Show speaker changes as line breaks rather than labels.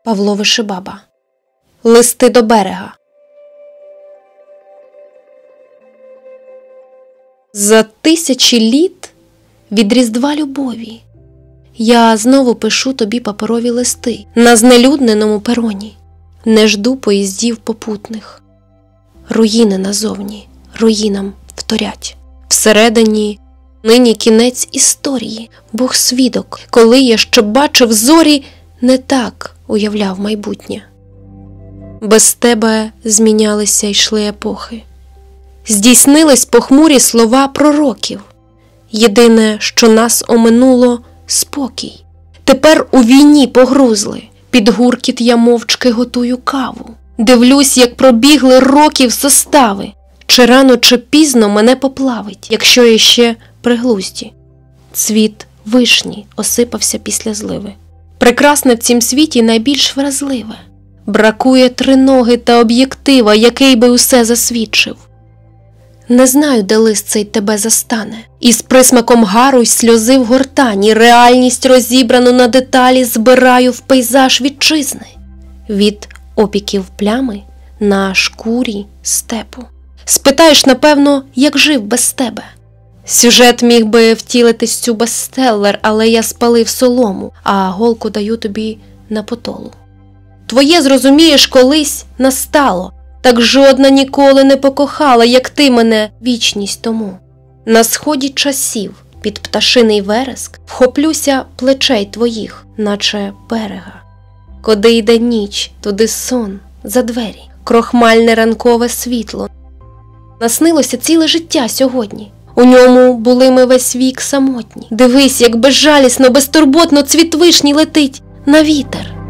Павло Вишибаба. Листи до берега. За тисячі літ від різдва любові я знову пишу тобі паперові листи на знелюдненому пероні. Не жду поїздів попутних. Руїни назовні руїнам вторять. Всередині нині кінець історії. Бог свідок, коли я ще бачив зорі, не так уявляв майбутнє. Без тебе змінялися й йшли епохи. Здійснились похмурі слова пророків. Єдине, що нас оминуло – спокій. Тепер у війні погрузли. Під гуркіт я мовчки готую каву. Дивлюсь, як пробігли років состави. Чи рано, чи пізно мене поплавить, якщо я ще при глузді. Цвіт вишні осипався після зливи. Прекрасне в цім світі найбільш вразливе. Бракує триноги та об'єктива, який би усе засвідчив. Не знаю, де лист цей тебе застане. Із присмаком гару й сльози в гортані реальність розібрану на деталі збираю в пейзаж вітчизни. Від опіків плями на шкурі степу. Спитаєш, напевно, як жив без тебе. Сюжет міг би втілитись цю бестселер, але я спалив солому, а голку даю тобі на потолу. Твоє, зрозумієш, колись настало, так жодна ніколи не покохала, як ти мене вічність тому. На сході часів, під пташиний вереск, вхоплюся плечей твоїх, наче берега. Куди йде ніч, туди сон, за двері, крохмальне ранкове світло. Наснилося ціле життя сьогодні. У ньому були ми весь вік самотні. Дивись, як безжалісно, безтурботно цвіт вишні летить на вітер.